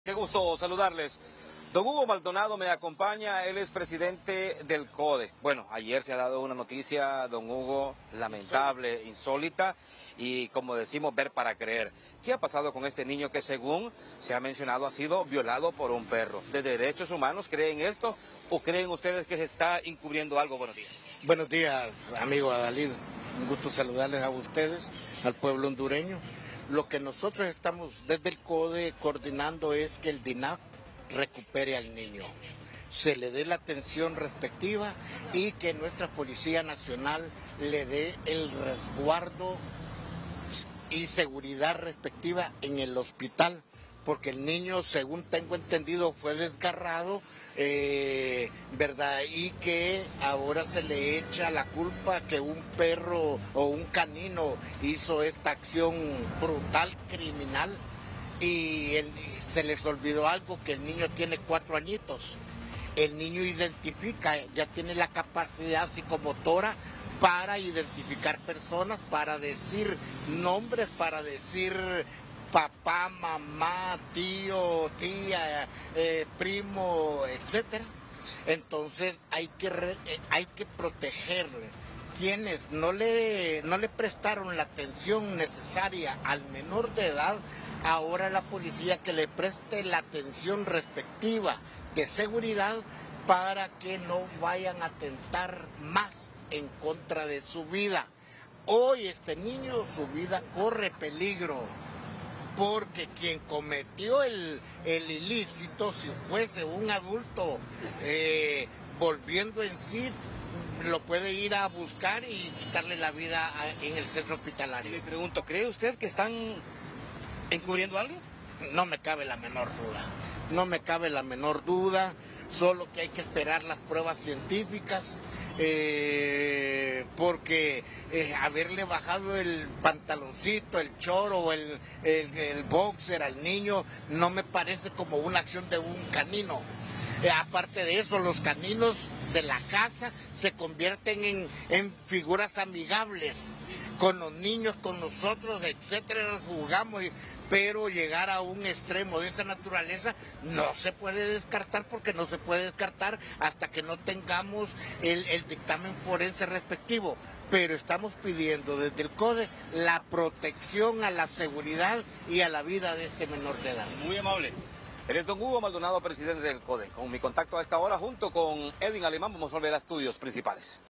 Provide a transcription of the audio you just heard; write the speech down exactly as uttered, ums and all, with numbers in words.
Qué gusto saludarles. Don Hugo Maldonado me acompaña, él es presidente del CODE. Bueno, ayer se ha dado una noticia, don Hugo, lamentable, insólita, y como decimos, ver para creer. ¿Qué ha pasado con este niño que, según se ha mencionado, ha sido violado por un perro? ¿De derechos humanos creen esto o creen ustedes que se está encubriendo algo? Buenos días. Buenos días, amigo Adalid. Un gusto saludarles a ustedes, al pueblo hondureño. Lo que nosotros estamos desde el CODE coordinando es que el D I N A F recupere al niño, se le dé la atención respectiva y que nuestra Policía Nacional le dé el resguardo y seguridad respectiva en el hospital, porque el niño, según tengo entendido, fue desgarrado, eh, ¿verdad? Y que ahora se le echa la culpa que un perro o un canino hizo esta acción brutal, criminal, y el, se les olvidó algo, que el niño tiene cuatro añitos. El niño identifica, ya tiene la capacidad psicomotora para identificar personas, para decir nombres, para decir papá, mamá, tío, tía, eh, primo, etcétera. Entonces hay que, re, eh, hay que protegerle. Quienes no le, no le prestaron la atención necesaria al menor de edad, ahora la policía que le preste la atención respectiva de seguridad para que no vayan a atentar más en contra de su vida. Hoy este niño, su vida corre peligro, porque quien cometió el, el ilícito, si fuese un adulto eh, volviendo en sí, lo puede ir a buscar y quitarle la vida a, en el centro hospitalario. Le pregunto, ¿cree usted que están encubriendo algo? No me cabe la menor duda, no me cabe la menor duda, solo que hay que esperar las pruebas científicas, eh, porque eh, haberle bajado el pantaloncito, el choro, el, el, el boxer al niño, no me parece como una acción de un canino. Eh, aparte de eso, los caninos de la casa se convierten en, en figuras amigables con los niños, con nosotros, etcétera, jugamos, pero llegar a un extremo de esa naturaleza no se puede descartar, porque no se puede descartar hasta que no tengamos el, el dictamen forense respectivo. Pero estamos pidiendo desde el CODE la protección a la seguridad y a la vida de este menor de edad. Muy amable. Eres don Hugo Maldonado, presidente del CODE. Con mi contacto a esta hora, junto con Edwin Alemán, vamos a volver a estudios principales.